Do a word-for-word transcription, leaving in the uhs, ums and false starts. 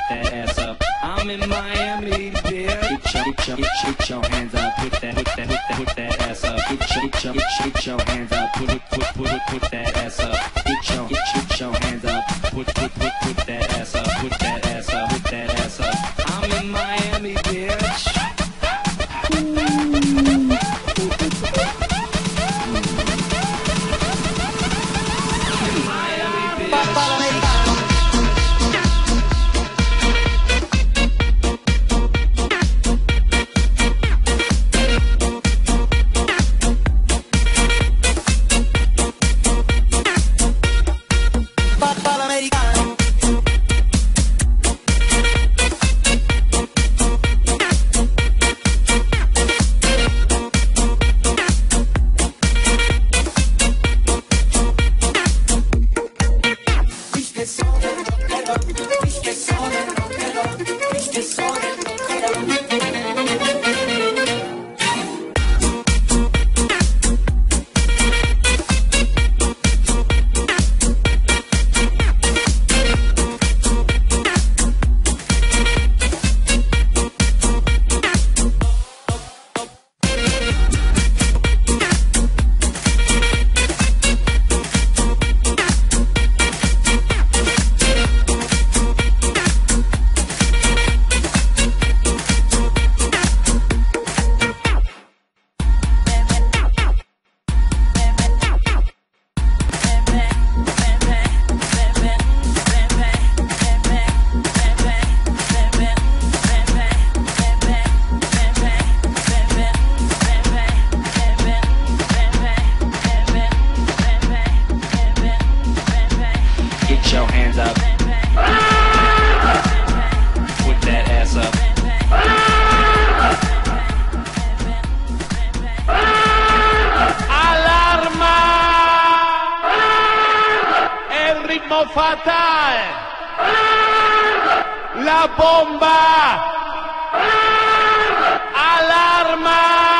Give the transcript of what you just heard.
that ass up. I'm in Miami, bitch. Get your, get your, get your hands up, put that, put that, put that, put that ass up. Get your, get your, get your hands up, put, put, put, put, put that ass up. Get your, get your hands up, put, put, put, put that ass up, put that ass up, put that ass up. I'm in Miami, bitch. Fatal, la bomba, alarma.